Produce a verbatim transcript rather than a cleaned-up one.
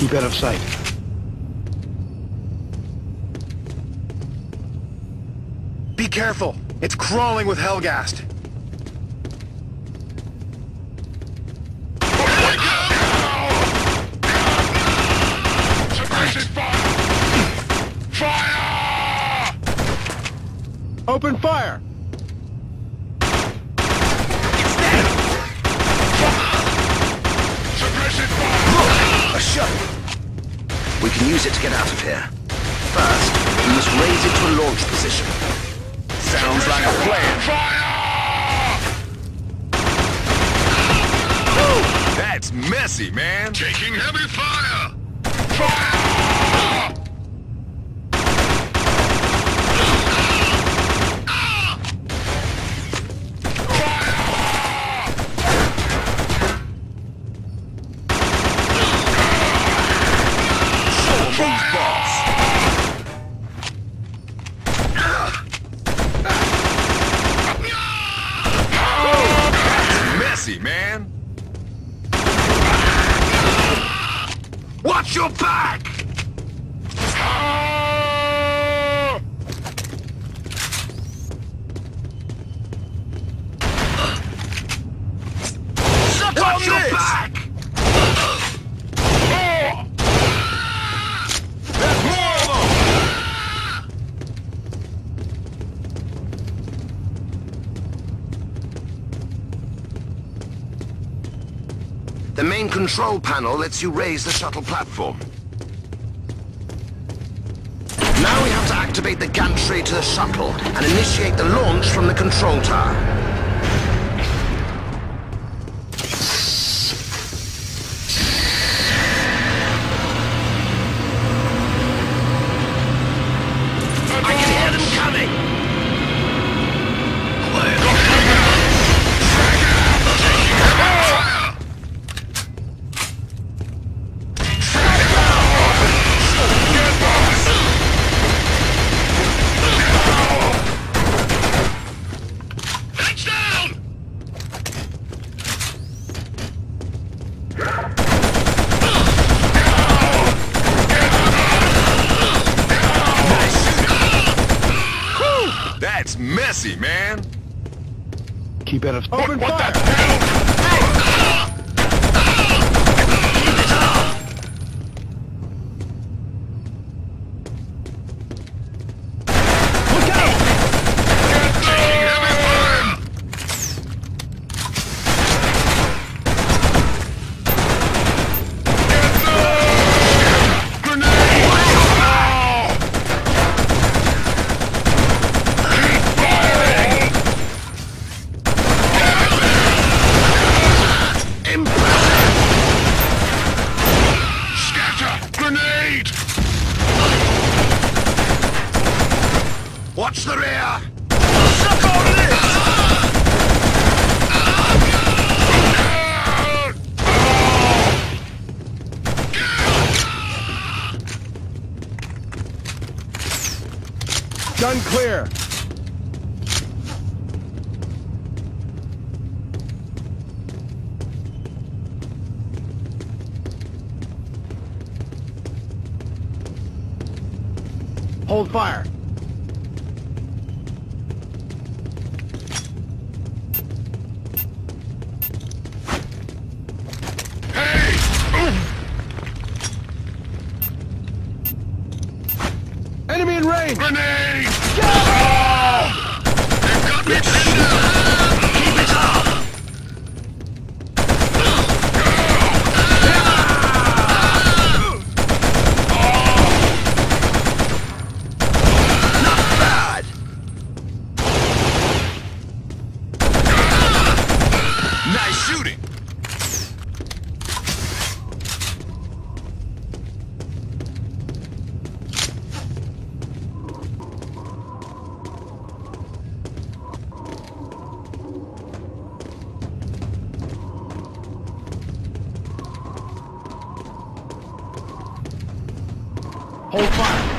Keep out of sight. Be careful! It's crawling with Hellgast! Suppressive fire! Fire! Open fire! It's dead! Suppressive fire! A shuttle! We can use it to get out of here. First, we must raise it to a launch position. Sounds like a plan! Fire! That's messy, man! Taking heavy fire! Fire! Man. Watch your back! Suck Watch on your this! back! There's more of them! The main control panel lets you raise the shuttle platform. Now we have to activate the gantry to the shuttle and initiate the launch from the control tower. I can hear them coming! That's messy, man! Keep out of sight. Open What fire! the hell? Keep it up! Look out! Taking heavy fire! Grenade! Grenade! Watch the rear! Suck on this! Gun clear! Hold fire! Enemy in range! Grenade! Go! Oh! They've got me pinned down! Keep it up! Not bad! Nice shooting! Hold fire!